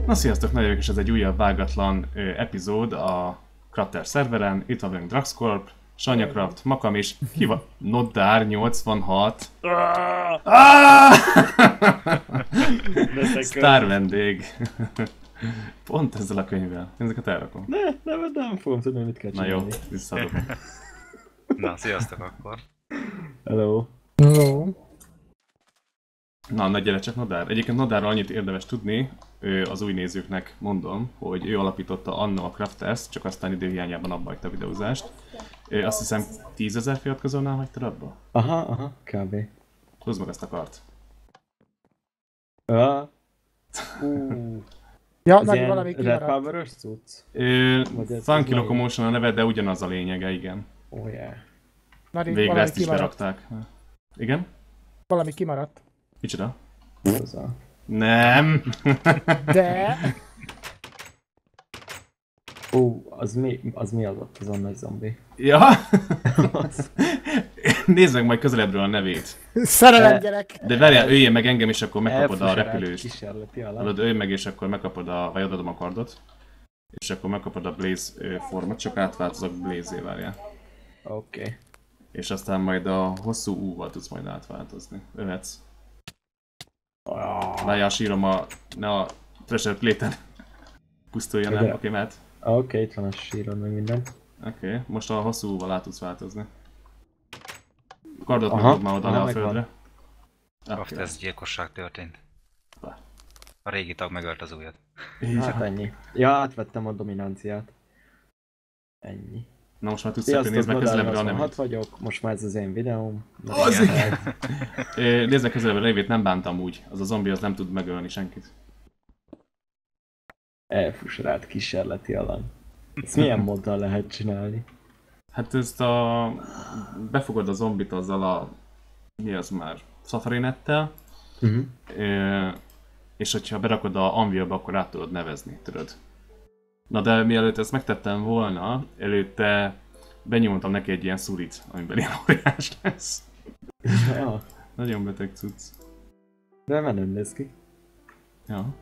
Na sziasztok, nagyon és ez egy újabb vágatlan epizód a Crater szerveren. Itt van velünk Draxcorp, Sanyacraft, Makam és Noddár 86. Sztár vendég. Pont ezzel a könyvvel. Ezeket elrakom. Nem fogom tudni, mit kell csinálni. Na jó, visszaadok. Na, sziasztok akkor. Hello. Hello. Na, nagy gyere csak Noddár. Egyébként Noddárral annyit érdemes tudni, az új nézőknek mondom, hogy ő alapította anno a Crafters, csak aztán időhiányában abba hagyta a videózást. Azt hiszem 10 000 feliratkozónál hagytad abba? Aha, kb. Hozd meg ezt a kart. Ja, Ez meg ilyen valami Red kimaradt. Power-ös cucc? Funky Locomotion a neve, de ugyanaz a lényege, igen. Oh yeah. Nari, Végre valami ezt is kimaradt. berakták. Igen? Valami kimaradt. Micsoda? Az a... Nem! De... az mi az ott, az a nagy zombi? Ja? Nézd meg majd közelebbről a nevét. Szerelem gyerek! De várjál, öljél meg engem, és akkor megkapod a Elfuserált repülőst. kísérleti alap. Hallod, ölj meg, és akkor megkapod vagy adom a kardot. És akkor megkapod a Blaze formát, csak átváltozok Blaze-é, várjál. Oké. És aztán majd a hosszú U-val tudsz majd átváltozni. Övetsz. Várjál, sírom ne a Treasure Plate-en pusztuljon el, oké, mehet. Oké, itt van a sírod meg minden. Oké, most a hosszú U-val át tudsz változni. A kardot Aha, megad már oda le a megvan. földre. Kraft, ez gyilkosság történt. Bá. A régi tag megölt az újat. Hát ennyi. Ja, átvettem a dominanciát. Ennyi. Na most már tudsz szépen, nézd meg közelebbről a nevét. vagyok, most már ez az én videóm. Az igen! Nézd meg közelebbről a nevét, nem bántam úgy. Az a zombi az nem tud megölni senkit. Elfuserált kísérleti alany. Ezt milyen moddal lehet csinálni? Hát ezt befogod a zombit azzal a... Mi az már? Safari nettel. És hogyha berakod a Anvilba, akkor át tudod nevezni, tudod. Na de mielőtt ezt megtettem volna, előtte benyomtam neki egy ilyen szurit, amiben ilyen óriás lesz. Ja, Nagyon beteg cucc. de menőn néz ki. Ja.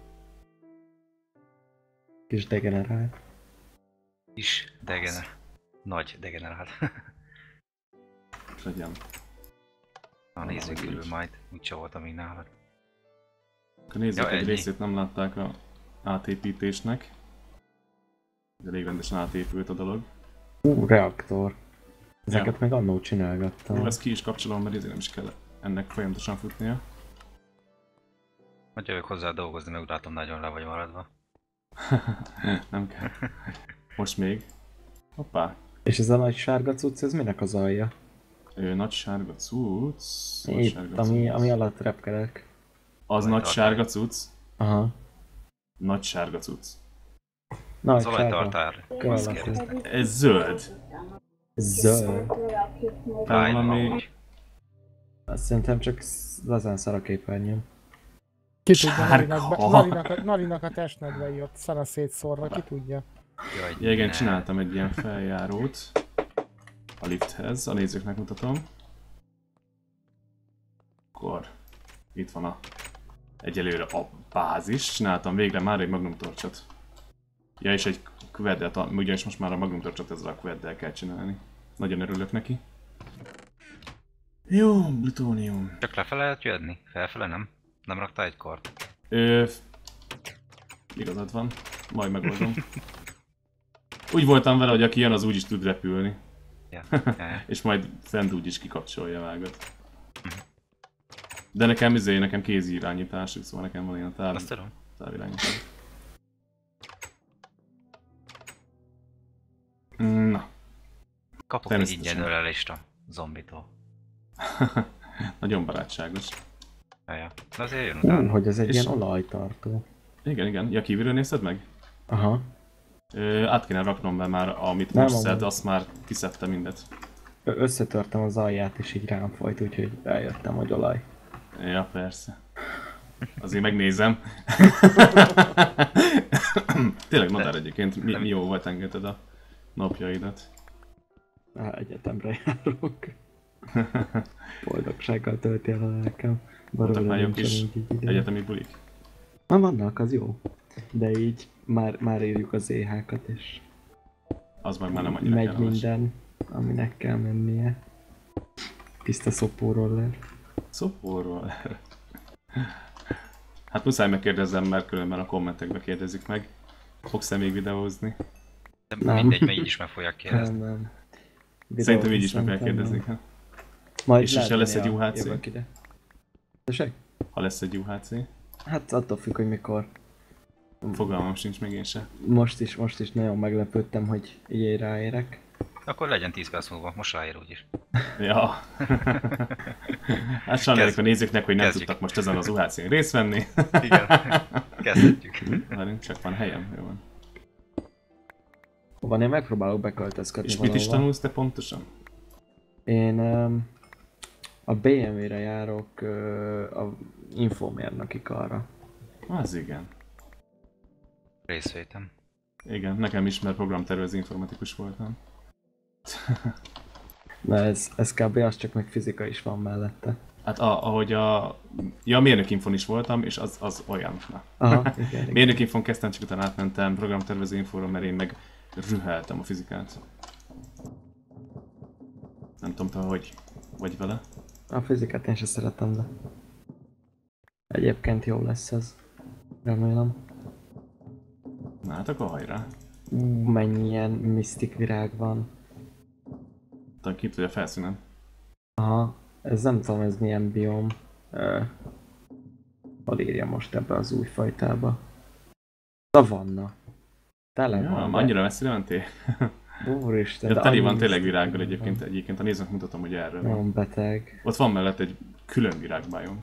Kis degenerált. Is degener. Nagy degenerált. Legyen. Na, nézzük körül majd. Úgyse voltam még nálad. Akkor nézzük, Ja, egy ennyi. részét nem látták a átépítésnek. De elég rendesen átépült a dolog. Reaktor. Ezeket meg annó csinálgattam. Jó, ezt ki is kapcsolom, mert ezért nem is kell ennek folyamatosan futnia. Hogy jövök hozzá dolgozni, meg úgy látom nagyon le vagy maradva. Nem kell. Most még. Hoppá. És ez a nagy sárga cucc, ez minek az alja? Nagy sárga cucc. Nagy Itt, sárga ami cucc. alatt repkedek. Az Nagy nagy tartály. sárga cucc. Aha. Nagy sárga cucc. Nagy Az sárga. olajtartár. Kör Azt alakú. kérdezte. Ez zöld. Zöld. Tehát valami... Azt szerintem csak lazán szar a képernyőm. Ki tudja, Sárga. Narinak a testnedvei ott szana szétszórva, ki tudja. Jaj, Ja, igen, ne. csináltam egy ilyen feljárót. A lifthez, a nézőknek mutatom. Akkor... Itt van egyelőre a bázis. Csináltam végre már egy Magnum Torchot. Ja, és egy kveddelt, ugyanis most már a Magnum Torchot ezzel a kveddel kell csinálni. Nagyon örülök neki. Jó, plutónium. Csak lefele lehet jönni? Felfele nem? Nem raktál egy kort? Igazad van. Majd megoldom. Úgy voltam vele, hogy aki jön, az úgyis tud repülni. Ja. És majd fent úgyis kikapcsolja vágat. De nekem kézi irányításuk, szóval nekem van ilyen Azt tudom. távirányítás. Na, Kapok egy Természetesen. ingyen ölelést a zombitól. nagyon barátságos. Ja. De azért jön utána. Hogy ez egy És- ilyen olajtartó. Igen. Ja, kívülről nézted meg? Aha. Át kéne raknom be már, amit Nem, most szed, amúgy. azt már kiszedtem mindet. Összetörtem az alját és így rám folyt, úgyhogy eljöttem, hogy olaj. Ja, persze. Azért megnézem. Tényleg Noddár egyébként, mi jó volt engedted a napjaidat. Egyetemre járok. Boldogsággal tölti el a lelkem. Voltak Baromira már jók nincsen is úgy így ide. egyetemi bulik. Na vannak, az jó. de így már írjuk az EH-kat, és Az meg már nem annyira megy kellemes. minden, aminek kell mennie. Tiszta szopóroller. Szopóról. Hát muszáj megkérdezzem, mert különben a kommentekbe kérdezik meg. Fogsz-e még videózni? De Nem. mindegy, mert így is meg fogják kérdezni. Nem. Szerintem így is meg kell Szerintem kérdezni. nem. Ha? Majd És lehet, se lesz hogy egy UHC? jövök ide. Tessék? Ha lesz egy UHC. Hát attól függ, hogy mikor. Fogalmam sincs még én se. Most is nagyon meglepődtem, hogy így ráérek. Akkor legyen 10 perc múlva, most ráér úgyis. Ja. Hát sajnáljuk a nézőknek, hogy nem Kezdjük. tudtak most ezen az UHC-n részt venni. Igen, kezdhetjük. Várjunk, csak van helyem, jó van. Hova én megpróbálok beköltözködni És mit is valahova. tanulsz te pontosan? Én a BMW-re járok a infomérnöki karra. Az igen. Részvétem. Igen, nekem is, mert programtervező informatikus voltam. Na ez kb. Az, csak meg fizika is van mellette. Hát ahogy a mérnökinfon is voltam, és az olyan. Na. Aha, igen. Mérnökinfon kezdtem, csak utána átmentem programtervező infóra, mert én meg rüheltem a fizikát. Nem tudom, te hogy vagy vele. A fizikát én sem szeretem, de egyébként jó lesz ez. Remélem. Na hát akkor hajrá. Mennyi ilyen misztik virág van. Talán ki tudja a felszínen. Aha, ez nem tudom, ez milyen biom. Hol írja most ebbe az új fajtába? Savanna. Tele Ja, van. annyira messzire mentél? Úristen, Ja, teli van annyi tényleg misztik virággal van. egyébként a nézőnek mutatom, hogy erről van. Nagyon beteg. Ott van mellett egy külön virágbájom.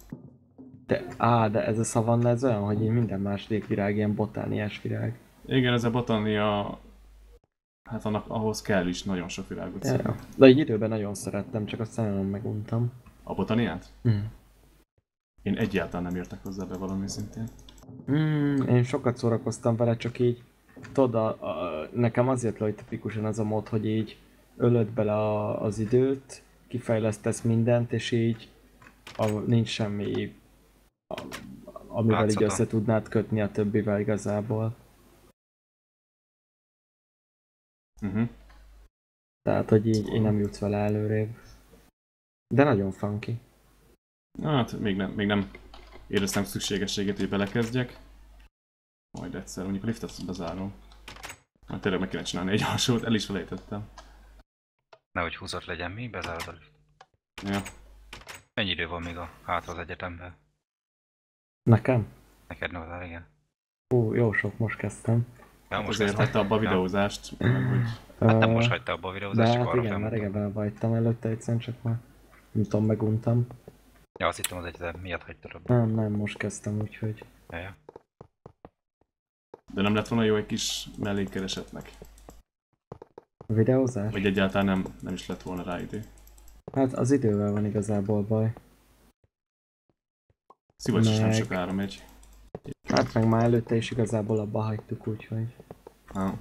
De ez a szavanna, ez olyan, hogy így minden második virág ilyen botániás virág. Igen, ez a botánia, hát annak ahhoz kell is nagyon sok virágot Ja, szedni. ja. De egy időben nagyon szerettem, csak aztán nagyon meguntam. A botániát? Mm. Én egyáltalán nem értek hozzá be valami szintén. Én sokat szórakoztam vele, csak így tudod, nekem azért hogy tipikusan az a mód, hogy így ölöd bele az időt, kifejlesztesz mindent, és így nincs semmi, amivel így Látszata. össze tudnád kötni a többivel igazából. Tehát, hogy így nem jutsz vele előrébb. De nagyon funky. Hát még nem éreztem szükségességét, hogy belekezdjek. Majd egyszer, mondjuk a liftet azt bezárom. Majd tényleg meg kéne csinálni egy alsót, el is felejtettem. Nehogy húzott legyen, mi? Bezárod a lift. Ja. Mennyi idő van még hátra az egyetemben? Nekem? Neked nem az igen. Jó sok, most kezdtem. Ja, Most most azért kezdtem. hagyta abba a videózást, meg hogy Hát nem Ö, most hagyta abba a De videózást, csak hát arra igen, már felmondtam. régebben abbahagytam előtte egyszerűen, csak már nem tudom, meguntam. Ja, azt hittem az egyetem miatt hagytad abba. Nem, most kezdtem, úgyhogy... Ja. de nem lett volna jó egy kis mellékkeresetnek. A videózás? Vagy egyáltalán nem is lett volna rá idő. Hát az idővel van igazából baj. Szivacs is nem Meg- sokára megy. Hát meg már előtte is igazából abba hagytuk, úgyhogy... Ha.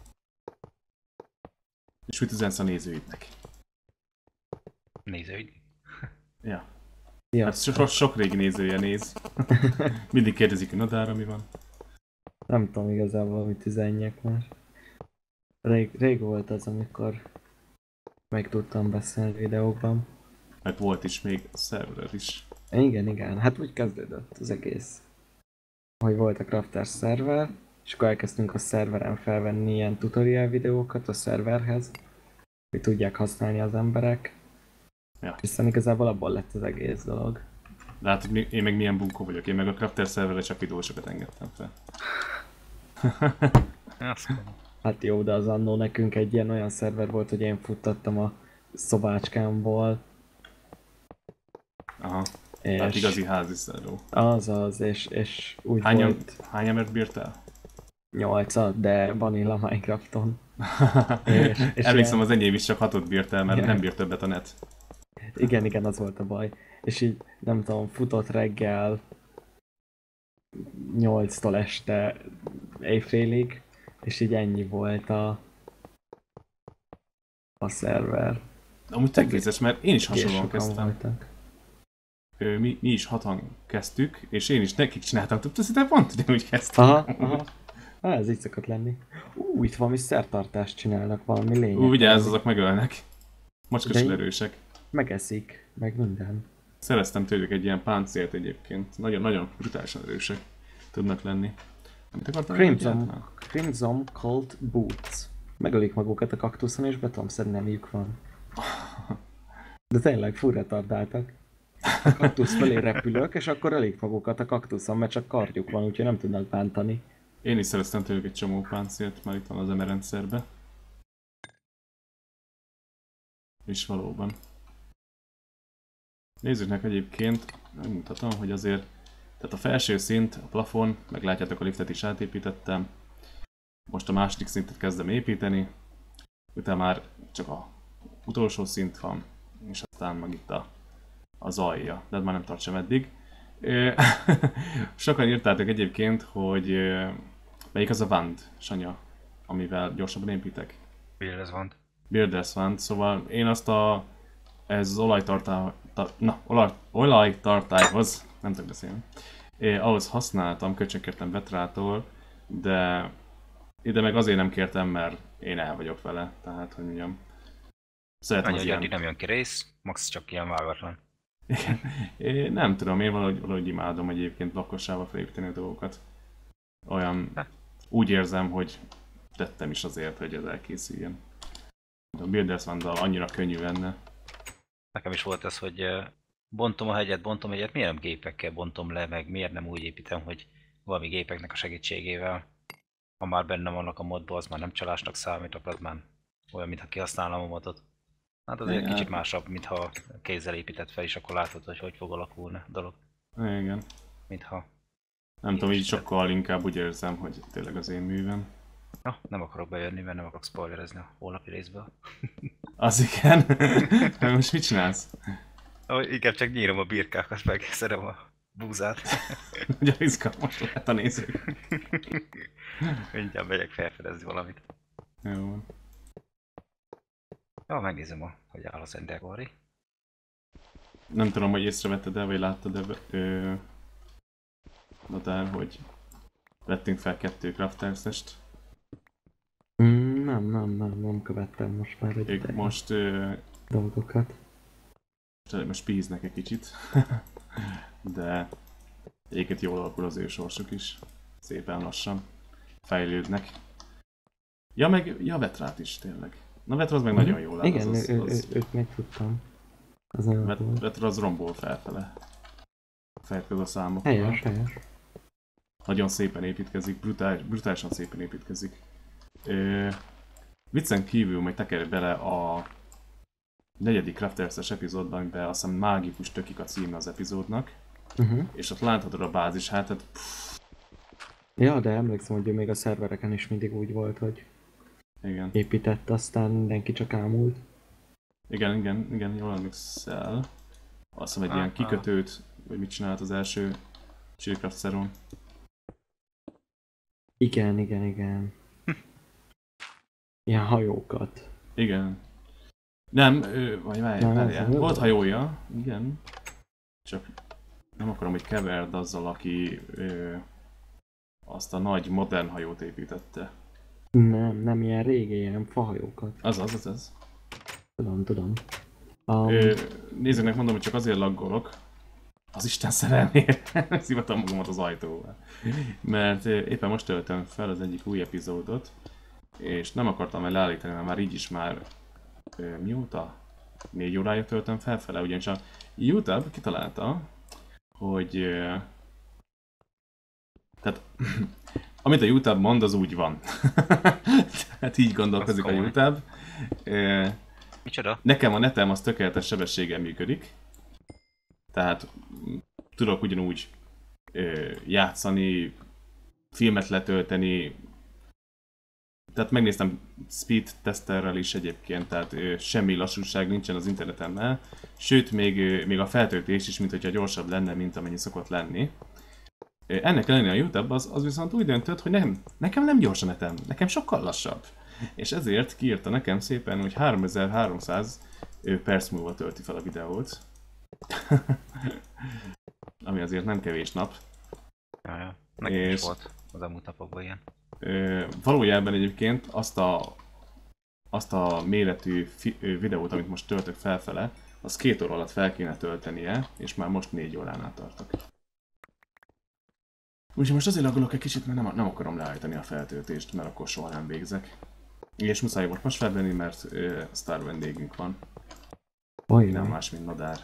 És mit üzensz a nézőidnek? Nézőid. Ja. Ja, Hát sok régi nézője néz. Mindig kérdezik, hogy Nadára mi van. nem tudom igazából, mit üzenjek már. Rég volt az, amikor meg tudtam beszélni videókban. Meg volt is még a szerver is. Igen, hát úgy kezdődött az egész. Hogy volt a Crafters szerver, és akkor elkezdtünk a szerveren felvenni ilyen tutorial videókat a szerverhez, hogy tudják használni az emberek. Ja. És aztán igazából abból lett az egész dolog. De hát, hogy én meg milyen bunkó vagyok. Én meg a Crafter szerverre csak videósokat engedtem fel. Azt mondom. Hát jó, de az annó nekünk egy ilyen olyan szerver volt, hogy én futtattam a szobácskámból. Aha. És Tehát igazi házi szervó. az, és úgy Hány embert bírtál? 8, de Vanilla Minecrafton. És Emlékszem, ilyen- az enyém is csak 6-ot bírt el, mert Igen. nem bírt többet a net. Igen, az volt a baj. És így, nem tudom, futott reggel 8-tól este éjfélig, és így ennyi volt a szerver. Amúgy tök vicces, mert én is hasonlóan Sokan kezdtem. voltak. mi is hatan kezdtük, és én is nekik csináltam, tehát pont ugyanúgy kezdtem. Aha. Ez így szokott lenni. Itt valami szertartást csinálnak, valami lényeg. Vigyázz, azok megölnek. Macskosan De- erősek. Megeszik, meg minden. Szereztem tőlük egy ilyen páncélt egyébként. Nagyon brutálisan erősek tudnak lenni. Mit akartam Crimson Cold Boots. Megölik magukat a kaktuszon, és be tudom szedni, nemjük van. De tényleg full retardáltak. A kaktusz felé repülök, és akkor ölik magukat a kaktuszon, mert csak kardjuk van, úgyhogy nem tudnak bántani. Én is szereztem tőlük egy csomó páncélt, már itt van az MR rendszerbe. És valóban. Nézzük egyébként, megmutatom, hogy azért, tehát a felső szint, a plafon, meg látjátok a liftet is átépítettem. Most a második szintet kezdem építeni, utána már csak a utolsó szint van, és aztán meg itt az alja, de ez már nem tart sem eddig. Sokan írtátok egyébként, hogy melyik az a Wand, Sanya, amivel gyorsabban építek. Builders van. Builders Wand, szóval én azt ez az olajtartályhoz, nem tudok beszélni, ahhoz használtam, kölcsönkértem Vetrától, de ide meg azért nem kértem, mert én el vagyok vele, tehát hogy mondjam. Szeretem Annyi, az hogy addig ilyen... nem jön ki rész, max csak ilyen vágatlan. Én nem tudom, én valahogy imádom egyébként lakossával felépíteni a dolgokat. Olyan, úgy érzem, hogy tettem is azért, hogy ez elkészüljön. A Builders Wanddal annyira könnyű lenne. Nekem is volt ez, hogy bontom a hegyet, miért nem gépekkel bontom le, meg miért nem úgy építem, hogy valami gépeknek a segítségével, ha már benne vannak a modban, az már nem csalásnak számítok, az már olyan, mintha kihasználom a modot. Hát azért kicsit másabb, mintha kézzel épített fel, és akkor látod, hogy hogy fog alakulni a dolog. Igen. Mintha... Nem tudom, így sokkal inkább úgy érzem, hogy tényleg az én művem. Na, nem akarok bejönni, mert nem akarok spoilerezni a holnapi részből. Az igen. Most mit csinálsz? Igen, csak nyírom a birkákat, meg szedem a búzát. Ugye izgalmas lehet a nézők. Mindjárt megyek felfedezni valamit. Jó van. Jó, megnézem, hogy áll az Endergori. Nem tudom, hogy észrevetted-e, vagy láttad-e Nadár, hogy vettünk fel 2 Crafters-est. Nem követtem most már egy Ők most dolgokat. píznek egy kicsit, de egyébként jól alakul az ő sorsuk is. Szépen lassan fejlődnek. Ja, meg Vetrát is tényleg. Na Vetra az meg nagyon jól áll. Igen, őt még tudtam. Az nagyon volt. Vetra az rombol felfele. Fejtköz a számokkal. Helyes. Nagyon szépen építkezik, brutálisan szépen építkezik. Viccen kívül majd tekerj bele a 4. Crafters-es epizódban, amiben azt hiszem mágikus tökik a címe az epizódnak. És ott láthatod a bázis hátat. Ja, de emlékszem, hogy ő még a szervereken is mindig úgy volt, hogy Igen. épített, aztán mindenki csak ámult. Igen, jól emlékszel. Azt hiszem egy ilyen kikötőt, vagy mit csinált az első Chillcraft Seron. Igen. Ilyen hajókat. Igen. Nem, várjál. Volt hajója, igen. Csak nem akarom, hogy keverd azzal, aki azt a nagy modern hajót építette. Nem ilyen régi, ilyen fahajókat. Az. Tudom. Nézőnek mondom, hogy csak azért laggolok. Az Isten szerelmére szivatom magamat az ajtóval. Mert éppen most töltöm fel az egyik új epizódot, és nem akartam el leállítani, mert már így is mióta? 4 órája töltöm felfele, ugyanis a YouTube kitalálta, hogy tehát amit a YouTube mond, az úgy van. Tehát így gondolkozik a YouTube. Micsoda? Nekem a netem az tökéletes sebességgel működik. Tehát tudok ugyanúgy játszani, filmet letölteni. Tehát megnéztem speed testerrel is egyébként, tehát semmi lassúság nincsen az internetemmel. Sőt, még a feltöltés is, mint hogyha gyorsabb lenne, mint amennyi szokott lenni. Ennek ellenére a YouTube az viszont úgy döntött, hogy nekem nem gyors a netem, nekem sokkal lassabb. És ezért kiírta nekem szépen, hogy 3300 perc múlva tölti fel a videót. Ami azért nem kevés nap. Ja. Nekem is És- volt az elmúlt napokban ilyen. Valójában egyébként azt a méretű videót, amit most töltök felfele, az 2 óra alatt fel kéne töltenie, és már most 4 óránál tartok. Úgyhogy most azért aggódok egy kicsit, mert nem akarom leállítani a feltöltést, mert akkor soha nem végzek. És muszáj volt most felvenni, mert sztár vendégünk van. Nem Olyan. más, mint Nadár.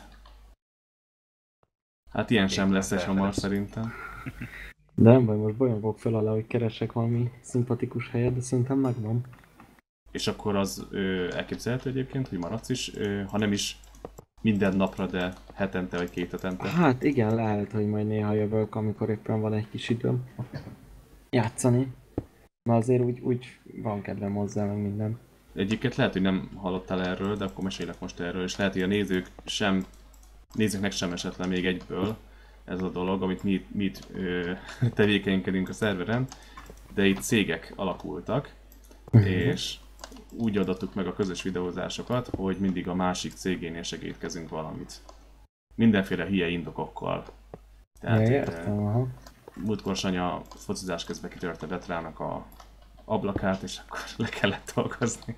Hát ilyen sem lesz egy hamar szerintem. De nem baj, most bolyongok fel alá, hogy keresek valami szimpatikus helyet, de szerintem megvan. És akkor az elképzelhető egyébként, hogy maradsz is, ha nem is minden napra, de hetente vagy 2 hetente. Hát igen, lehet, hogy majd néha jövök, amikor éppen van egy kis időm játszani. Mert azért úgy van kedvem hozzá, meg minden. Egyébként lehet, hogy nem hallottál erről, de akkor mesélek most erről, és lehet, hogy a nézőknek sem esett le még egyből ez a dolog, amit mi itt tevékenykedünk a szerveren, de itt cégek alakultak, és úgy adattuk meg a közös videózásokat, hogy mindig a másik cégénél segítkezünk valamit. Mindenféle hülye indokokkal. Ja, értem, aha. Múltkor Sanya focizás közben kitörte Vetrának a ablakát, és akkor le kellett dolgozni.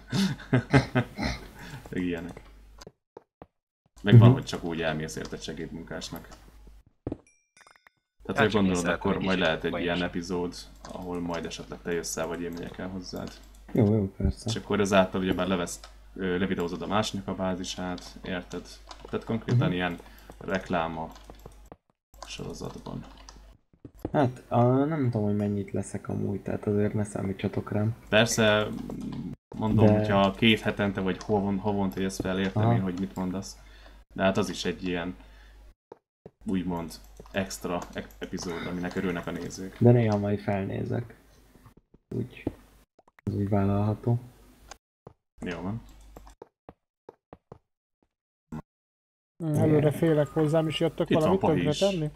Meg ilyenek. Meg van, hogy csak úgy elmész érted segédmunkásnak. Tehát, Hát hogy csak gondolod, én akkor szeretem majd egy lehet egy kicsit ilyen bajosan. epizód, ahol majd esetleg te jössz el, vagy én megyek el hozzád. Jó, persze. És akkor ezáltal ugyebár levideózod a másiknak a bázisát, érted? Tehát konkrétan ilyen reklám a sorozatban. Hát, nem tudom, hogy mennyit leszek amúgy, tehát azért ne számítsatok rám. Persze, mondom, De- hogyha 2 hetente vagy havonta jössz fel, értem Aha. én, hogy mit mondasz. De hát az is egy ilyen, úgymond, extra epizód, aminek örülnek a nézők. De néha majd felnézek. Az úgy vállalható. Jó van. Előre félek, hozzám is jöttök Itt van valamit Pahi tönkre is. tenni?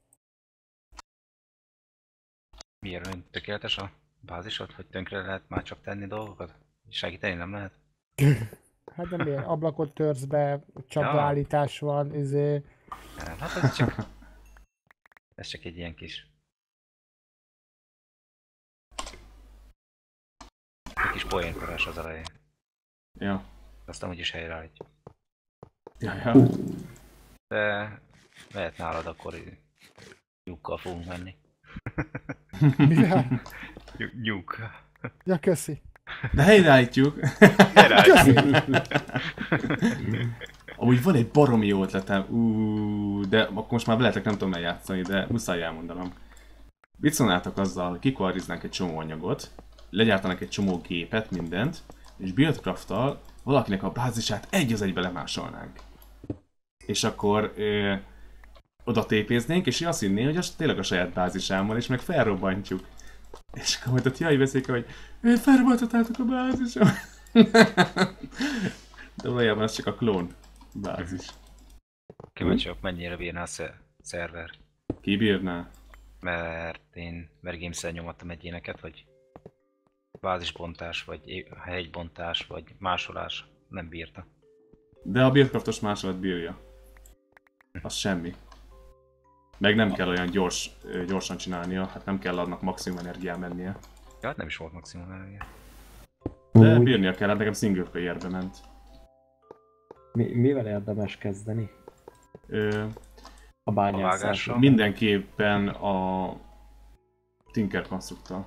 Miért olyan tökéletes a bázisod, hogy tönkre lehet már csak tenni dolgokat? Segíteni nem lehet? Hát de miért? Ablakot törsz be, csapdaállítás van, Nem, hát ez csak... Ez csak egy ilyen kis... Egy kis poénkorás az elején. Ja. Aztán úgyis helyreállítjuk. Ja. De... Lehet nálad akkor nyukkal fogunk menni. mivel? Nyug. Ja, köszi. De helyreállítjuk! Köszi. Amúgy van egy baromi jó ötletem, de akkor most már veletek nem tudom eljátszani, de muszáj elmondanom. Mit szólnátok azzal, hogy kikoariznánk egy csomó anyagot, legyártanak egy csomó gépet, mindent, és Buildcraft-tal valakinek a bázisát egy az egybe lemásolnánk. És akkor oda tépéznénk, és ő azt hinné, hogy az tényleg a saját bázisámmal, és meg felrobbantjuk. És akkor majd ott jaj veszik, hogy felrobbantottátok a bázisam. De valójában az csak a klón bázis. Kíváncsi vagyok, mennyire bírná a szerver. Ki bírná? Mert én Vergames-el nyomattam egy éneket, hogy bázisbontás, vagy hegybontás, vagy másolás nem bírta. De a Buildcraftos másolat bírja. Az semmi. Meg nem kell olyan gyorsan csinálnia, hát nem kell annak maximum energián mennie. Ja, hát nem is volt maximum energia. De Úgy, bírnia kell, hát nekem single playerbe ment. mivel érdemes kezdeni? Ö, A bányászással. vágással? mindenképpen a Tinker Construct-tal.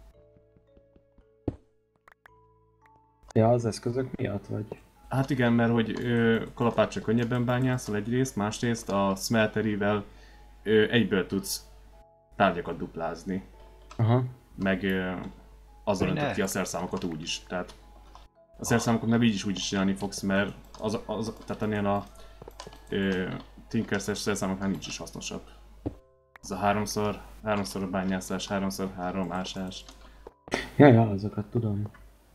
Ja, az eszközök miatt vagy? Hát igen, mert hogy kalapáccsal könnyebben bányászol egyrészt, másrészt a smelterivel egyből tudsz tárgyakat duplázni. Aha. Meg azzal Hogy ne? öntöd ki a szerszámokat úgy is. Tehát a szerszámokat meg így is úgy is csinálni fogsz, mert tehát ennél a Tinker-es szerszámoknál nincs is hasznosabb. Ez a háromszor a bányászás, 3x3 ásás. Ja, azokat tudom.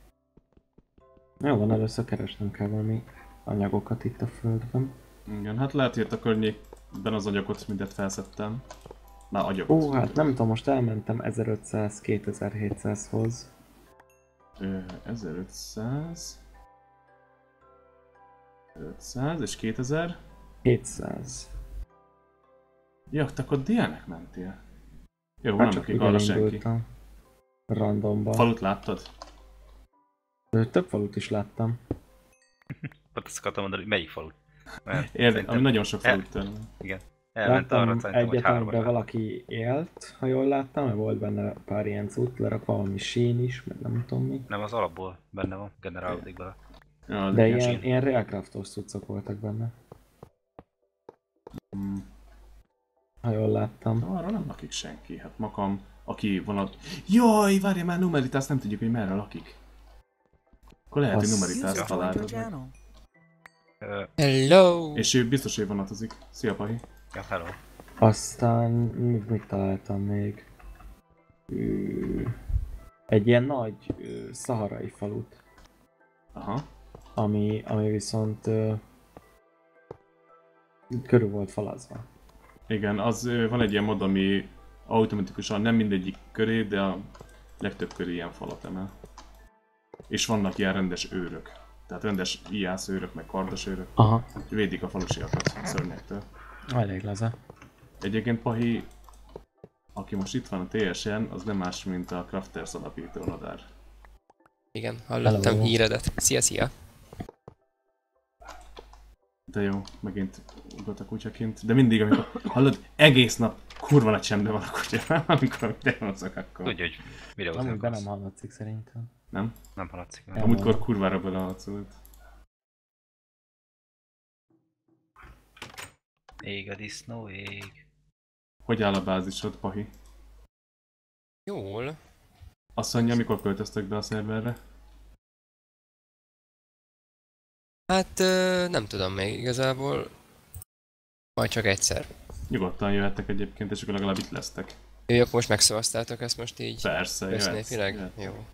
Jó van, először keresnem kell valami anyagokat itt a földben. Igen, hát lehet, hogy itt a környékben az anyagot mindet felszedtem. Már agyagot. Ó, hát nem tudom, most elmentem 1500-2700-hoz. 1500... 500 és 2000. 700. Ja, te akkor délnek mentél. Jó, Hát nem csak akik ide arra senki. indultam. Randomba. Falut láttad? Több falut is láttam. Ott azt akartam mondani, hogy melyik falu. Mert Ami szerintem nagyon sok falut tőle. igen. Elment arra, Láttam szerintem, hogy egyet, három amiben valaki élt, ha jól láttam, mert volt benne pár ilyen cucc, lerakva valami sén is, meg nem tudom mi. Nem, az alapból benne van, generálódik bele. Ja, De igen. ilyen Realcraftos cuccok voltak benne, Hmm. ha jól láttam. Arra nem lakik senki. Hát Makam, aki van ott... Jaj, várjál már, Numeritas nem tudjuk, hogy merre lakik. Akkor lehet, hogy Azt- Numeritas User joined your találod meg. channel. Hello! És ő biztos, hogy vonatozik. Szia, Pahi. Ja, hello. Aztán mit találtam még? Egy ilyen nagy szaharai falut, Aha. ami viszont körül volt falazva. Igen, az van egy ilyen mod, ami automatikusan nem mindegyik köré, de a legtöbb köré ilyen falat emel. És vannak ilyen rendes őrök. Tehát rendes ijász őrök, meg kardos őrök. Aha, Védik a falusiakat a szörnyektől. elég laza. Egyébként Pahi, aki most itt van a TSN, az nem más, mint a Crafters alapító Nadár. Igen, hallottam Hello. híredet. Szia, szia! De jó, megint ugrott a kutyaként. De mindig, amikor hallod, egész nap kurva nagy csendben van a kutya, amikor videózok, akkor Tudja, hogy videózni Amúgy be akarsz. nem hallatszik szerintem. nem. Nem haladszik. Nem. Amúgykor kurvára beleharcolt. Ég a disznó, ég. Hogy áll a bázisod, Pahi? Jól. Azt mondja, mikor költöztök be a szerverre? Hát nem tudom még igazából. Majd csak egyszer. Nyugodtan jöhettek egyébként, és akkor legalább itt lesztek. Jó, akkor most megszavaztátok ezt most így Persze, jöhetsz. köznépileg? jöhetsz. Jó.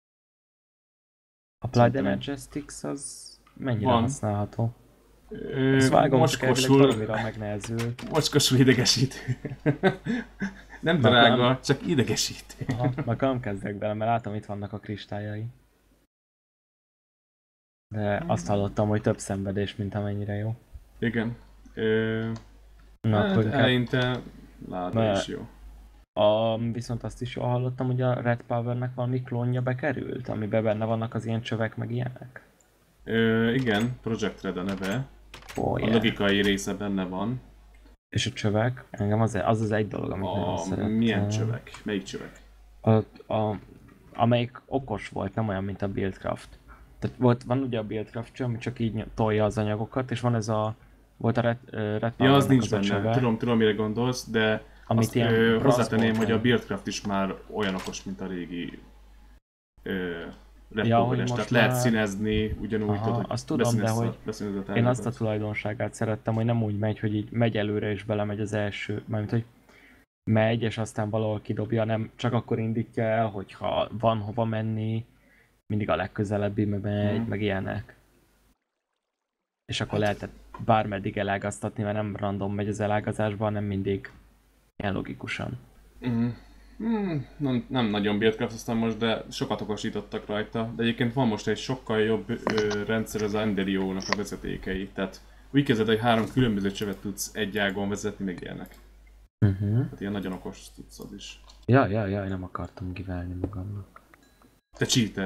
A Applied Szerintem- Energetics az mennyire Van. használható? Ezt vágom, csak elvileg Mocskosul, valamire megnehezült. mocskosul idegesítő. Nem Na, drága, nem. csak idegesítő. Aha, akkor nem kezdek bele, mert látom itt vannak a kristályai. De azt hallottam, hogy több szenvedés, mint amennyire jó. Igen. Na, Hát akkor inkább... eleinte láda Mert- is jó. Viszont azt is jól hallottam, hogy a Red Powernek valami klónja bekerült, amiben benne vannak az ilyen csövek meg ilyenek. Igen, Project Red a neve. Oh, A yeah. logikai része benne van. És a csövek, engem az egy dolog, amit nagyon szerettem. Milyen csövek? Melyik csövek? Amelyik okos volt, nem olyan, mint a Buildcraft. Tehát van ugye a Buildcraft cső, ami csak így tolja az anyagokat, és van ez a... Volt a Red Ja, az Powernek nincs a benne. csöve, Tudom, mire gondolsz, de amit azt ilyen hozzátenném, brass hogy a volt. Buildcraft is már olyan okos, mint a régi Red Ja, hogy Power-es. most Tehát lehet már- színezni, ugyanúgy Aha, tudod, hogy azt tudom, de hogy beszínezed a Én azt a tárgyakat. tulajdonságát szerettem, hogy nem úgy megy, hogy így megy előre és belemegy az első, mármint hogy megy és aztán valahol kidobja, nem csak akkor indítja el, hogyha van hova menni, mindig a legközelebbibe megy, Mhm. meg ilyenek. És akkor lehetett bármeddig elágaztatni, mert nem random megy az elágazásban, hanem mindig ilyen logikusan. Nem nagyon Buildcraft aztán most, de sokat okosítottak rajta. De egyébként van most egy sokkal jobb rendszer, az Enderio-nak a vezetékei. Tehát úgy kezded, hogy 3 különböző csövet tudsz egy ágon vezetni, meg ilyenek. Tehát ilyen nagyon okos tudsz is. Ja, nem akartam kivelni magamnak. Te cheater!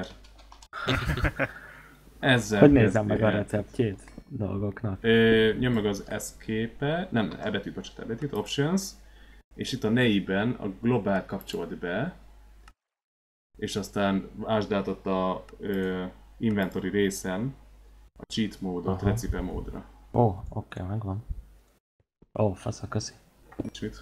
Ezzel Hogy nézzem kezdi meg a el. receptjét dolgoknak? Nyom meg az Escape-e, nem, eredetít, Options, és itt a NEI-ben a Global kapcsolt be, és aztán ásd át ott a inventory részen a cheat módot, Aha. recipe módra. Oké, megvan. Fasza, köszi. Nincs mit.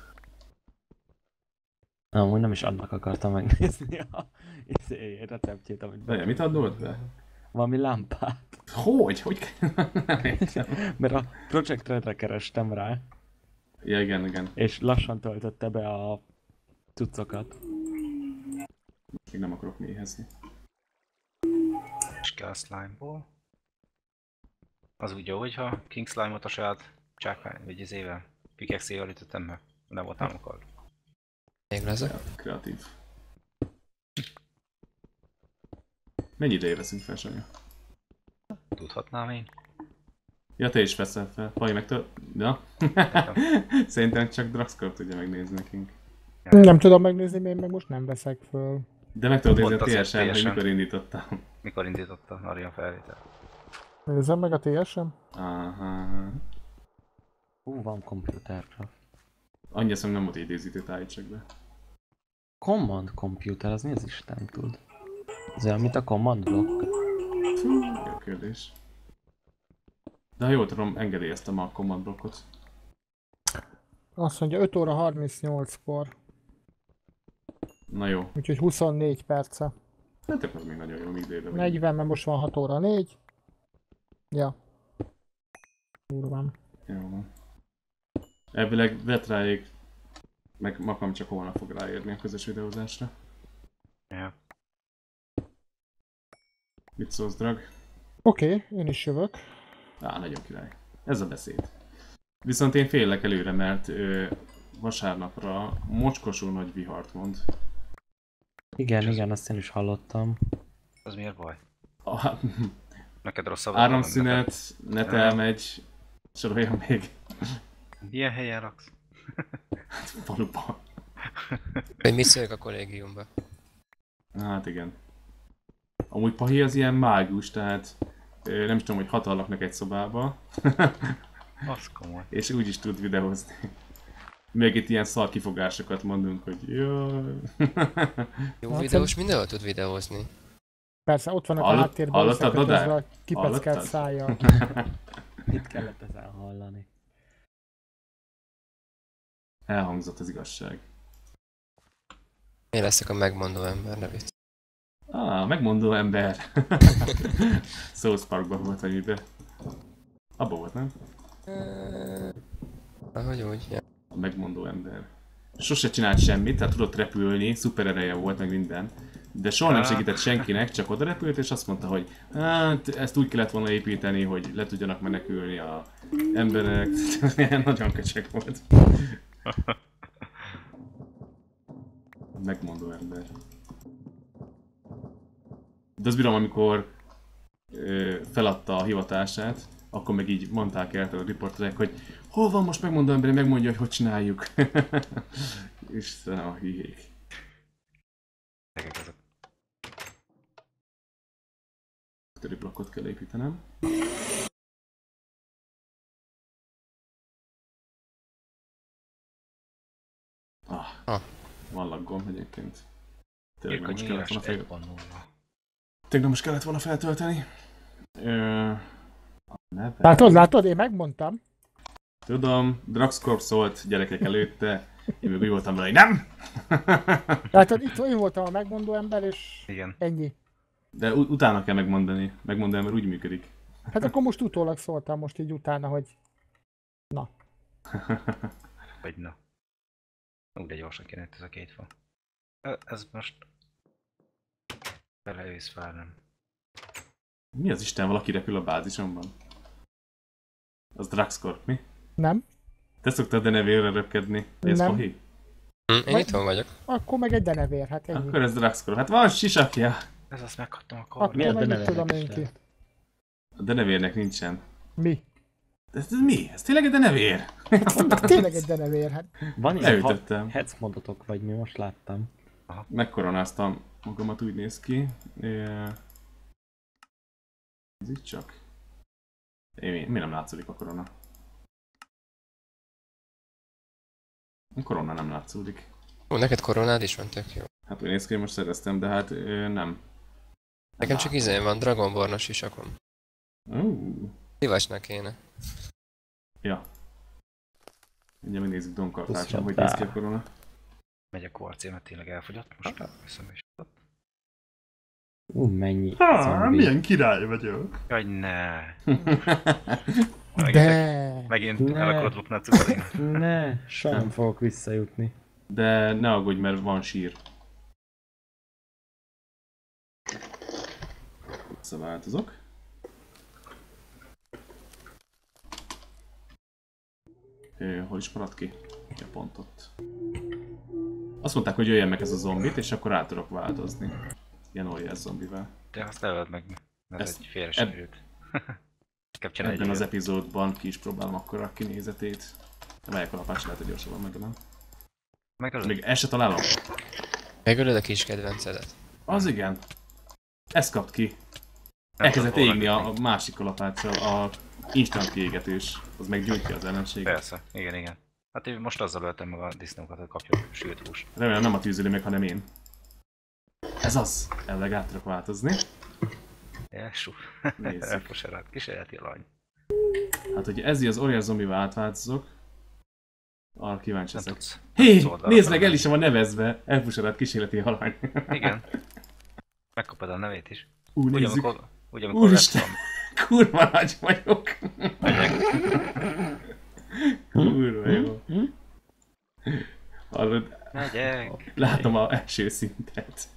Amúgy nem is annak akartam megnézni a receptjét, amit De mit adnod be? Valami lámpát. Hogy? Hogy kell? Nem értem. Mert a Project Redre kerestem rá, Ja, igen. és lassan töltötte be a cuccokat. Még nem akarok méhezni. És kell a slime-ból. Az úgy jó, hogyha King Slime-ot a saját csákány, vagy izével, pickaxe-vel ütöttem meg. Nem volt nem akar. Még lesz. Kreatív. Mennyi ideje veszünk fel, Sanya? Tudhatnám én. Ja, te is veszel fel. Faj meg ja. Szerintem csak Draxkor tudja megnézni nekünk. Nem tudom megnézni, én meg most nem veszek föl. De meg tudod nézni Pont a azért TSN, hogy TSN. mikor indítottam. Mikor indította Arian felvétel? Nézzem meg a TSM. Aha. Van Computercraft. Annyi eszem nem volt idézítőt állítsak be. Command Computer, az mi az Isten tud? Az olyan, mint a Command Block. Jó kérdés. De ha jól tudom, engedélyeztem a command blokkot. Azt mondja 5 óra 38-kor, Na jó. úgyhogy 24 perce. Hát akkor az még nagyon jó, még délre vagy. 40, mert most van 6 óra 4. Ja. Durván. Jó van. Elvileg Vetráig meg Makam csak holnap fog ráérni a közös videózásra. Ja. Mit szólsz, Drag? Oké, én is jövök. Nagyon király. Ez a beszéd. Viszont én félek előre, mert vasárnapra mocskosul nagy vihart mond. Igen, azt én is hallottam. Az miért baj? A, Neked rosszabb? áramszünet, net elmegy, soroljam még. Milyen helyen laksz? Faluba. Hogy mit szóljuk a kollégiumba? Hát igen. Amúgy Pahi az ilyen mágus, tehát nem is tudom, hogy 6-an laknak egy szobába. Az komoly. És úgy is tud videózni. Még itt ilyen szar kifogásokat mondunk, hogy jaj. Jó Hát videós mindenhol tud videózni. Persze, ott vannak a Hallott- háttérben hallottad, összekötözve Nodár? a kipeckelt Hallottad? szájjal. Mit kellett ezen hallani? Elhangzott az igazság. Én leszek a megmondó ember, ne vicc. Megmondó ember. South Parkban volt, vagy miben. Abba volt, nem? Ahogy úgy, ja. A megmondó ember. Sose csinált semmit, tehát tudott repülni, szuper ereje volt, meg minden. De soha nem segített senkinek, csak oda repült, és azt mondta, hogy hát ezt úgy kellett volna építeni, hogy le tudjanak menekülni a emberek. Nagyon köcsög volt. Megmondó ember. De azt bírom, amikor feladta a hivatását, akkor meg így mondták el a riporterek, hogy hol van most megmondó ember, megmondja, hogy csináljuk. Istenem, a hülyék. Többi blokkot kell építenem. Van laggom egyébként. Tényleg nem most kellett volna Tegnap most kellett volna feltölteni. Látod, én megmondtam. Tudom, Draxcorp szólt gyerekek előtte, én meg úgy voltam vele, hogy nem! Látod, itt én voltam a megmondó ember, és Igen. ennyi. De utána kell megmondani. Megmondani, mert úgy működik. Hát akkor most utólag szóltam most így utána, hogy na. Vagy na. Úgy de gyorsan kéne ez a két fa. Ez most... Belejössz fel, nem? Mi az Isten, valaki repül a bázisomban? Az Draxcorp, mi? Nem? Te szoktad Denevérre röpkedni? Ez Nem. Pahi? Én itthon vagyok. Akkor meg egy denevér, hát ennyi. Akkor ez Draxcorp. Hát van sisakja! Ez azt megkaptam a Akkor kar. Miért meg mit denevernek tudom én is ki. lehet? A Denevérnek nincsen. Mi? De ez mi? Ez tényleg egy Denevér? Tényleg egy denevér, hát. Van ilyen Leütöttem. hetz modotok, vagy mi most láttam. Megkoronáztam magamat, úgy néz ki. Ez itt csak. Mi nem látszódik a korona? A korona nem látszódik. Ó, neked koronád is van, tök jó. Hát úgy néz ki, hogy most szereztem, de hát nem. Nekem csak izén van, Dragonbornos sisakon. Szívasnak kéne. Ja. Ugye megnézzük Donkartáson, Köszönöm. hogy néz ki a korona. Megy a kvarcél, mert tényleg elfogyott. Most veszem is. Mennyi zombi. király vagyok. Jaj, ne! De. Megint Ne. el akarod lopni a cukorinát. Ne, soha nem fogok visszajutni. De ne aggódj, mert van sír. Visszaváltozok. Hol is maradt ki? Ja, pont ott. Azt mondták, hogy jöjjön meg ez a zombit, és akkor át tudok változni. Ilyen óriás zombivel. De azt előd meg, mert ez Ezt- egy félresérült. Capture ebben az egy epizódban ki is próbálom akkor a kinézetét. Melyek alapás lehet, hogy gyorsabban megadom. Megölöd? Még ezt se találom. Megölöd a kis kedvencedet. Az igen. Ezt kapt ki. Nem Elkezdett tudom, égni hol a másik kalapáccsal, a instant kiégetős. Az meg gyújtja az ellenséget. Persze, igen. Hát én most azzal öltem meg a disznókat, hogy kapja sült hús. Remélem nem a tűzölő meg, hanem én. Ez az. Elleg át tudok változni. Jessú. Nézzük. Elfoserált. Kísérleti alany. Hát, hogy ezzi az Orias zombival átváltozok. Arra kíváncsi Nem leszek. tudsz. Hé! tudsz oldalra Nézd meg, menni. el is van nevezve. Elfuserált kísérleti alany. Igen. Megkapod a nevét is. Úgy Úgy, nézzük. amikor Úristen! lesz Kurva nagy vagyok. megyek. Kurva jó. Hallod? Megyek. Látom az első szintet.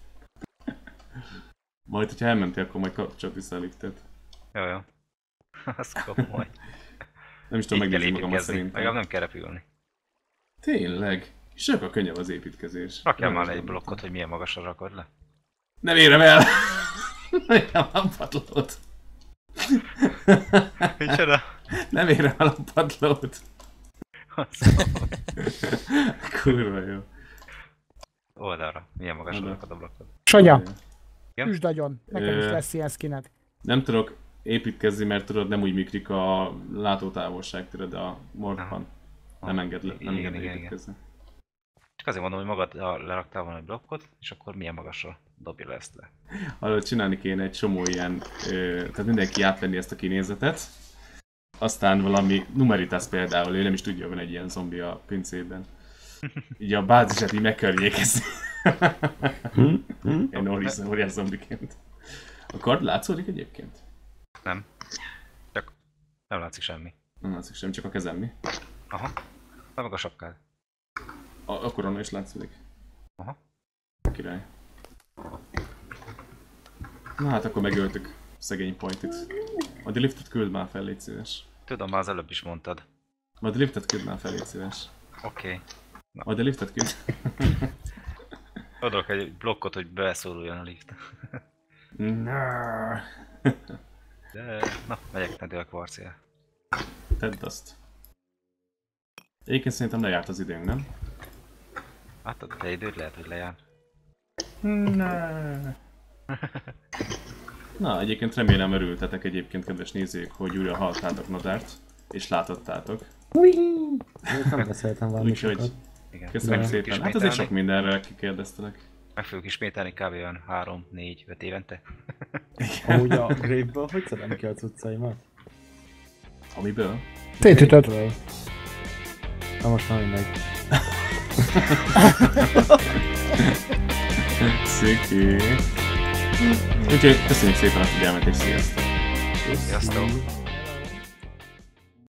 Majd, hogyha elmentél, akkor majd kapcsolat vissza a liftet. Jó. Azt komoly. Nem is tudom Így kell megnézni magamat építkezni. Legalább szerintem. nem kell repülni. Tényleg? Sokkal könnyebb az építkezés. Rakjál Nem már is le egy gondoltam. blokkot, hogy milyen magasra rakod le. Nem érem el! Nem a padlót. Micsoda? Nem érem el a padlót. Kurva jó. Oldalra. Milyen magasra Oda. rakod a blokkot. Sonya, Igen? üsd agyon. Nekem is Ö, lesz ilyen skined. Nem tudok építkezni, mert tudod, nem úgy működik a látótávolság, tudod, a morfban. Nem enged, nem enged Igen. építkezni. Csak azért mondom, hogy magad leraktál volna egy blokkot, és akkor milyen magasra dobja le ezt le. Arra csinálni kéne egy csomó ilyen, tehát mindenki átvenni ezt a kinézetet. Aztán valami Numeritas például, ő nem is tudja, hogy van egy ilyen zombi a pincében. Így a bázisát így megkörnyékezni. Ilyen óriás zombiként. A kard látszódik egyébként? Nem. Csak nem látszik semmi. Nem látszik sem, csak a kezem mi. Aha. Na meg a sapkád. Akkor onnan is látszódik. Aha. Király. Na hát akkor megöltük szegény Pointit. Majd a liftet küld már fel, légy szíves. Tudom, már az előbb is mondtad. Majd a liftet küld már fel, légy szíves. Oké. Majd a liftet küld. Adok egy blokkot, hogy beszoruljon a lift. De... Na, megyek nedő a kvarcél. Tedd azt. Egyébként szerintem lejárt az időnk, nem? Hát a te időd lehet, hogy lejár. Na, egyébként remélem örültetek egyébként, kedves nézők, hogy újra hallottátok Nodárt, és látottátok. Én nem beszéltem valami Úgyhogy sokat. Igen. köszönöm De- szépen. Hát azért sok mindenre kikérdeztelek. Meg fogjuk ismételni kb. Olyan 3-4-5 évente. Amúgy a Grave-ből hogy szedem ki a cuccaimat? Amiből? Szétütött. Grave-ből. Na most már mindegy. Sziki. Úgyhogy köszönjük szépen a figyelmet, és sziasztok! Sziasztok!